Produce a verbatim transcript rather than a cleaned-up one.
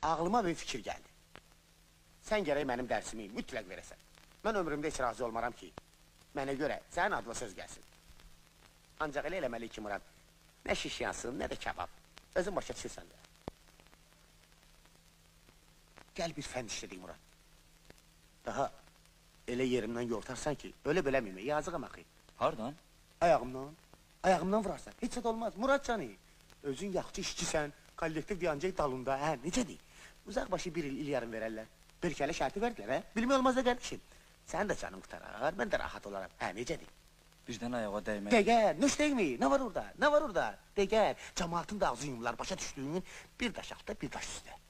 ağlıma bir fikir gəldi. Sən gərək mənim dərsimi mütləq verəsən. Mən ömrümdə heç razı olmaram ki, mənə görə sənin adına söz gəlsin. Ancaq elə eləməli ki, Murad, nə şiş yansın, nə də kebab. Özün başa düşürsən də. Gəl bir fən işlədik, Murad. Daha elə yerimdən yortarsan ki, öyle beləmiyim, yazıqam axı. Hardan? Ayağımdan. Ayağımdan vurarsan, heç də olmaz. Murad canı, özün yaxçı işçisən, kollektiv diyancaq dalında, hə, necədir? Uzaq başı bir il, il yarım verərlər. Bir kələ şərti verdilər, hə? Bilmək olmaz da qardeşim. Sən də canın qutarar, mən də rahat olaram. Hə, necədir? Birdən ayağa dəymək. Dəgər, nöş deyilmi? Nə var orada? Nə var orada? Dəgər, cəmaatın da ağzı yumlar, başa düşdüyün bir daş altda, bir daş üstə.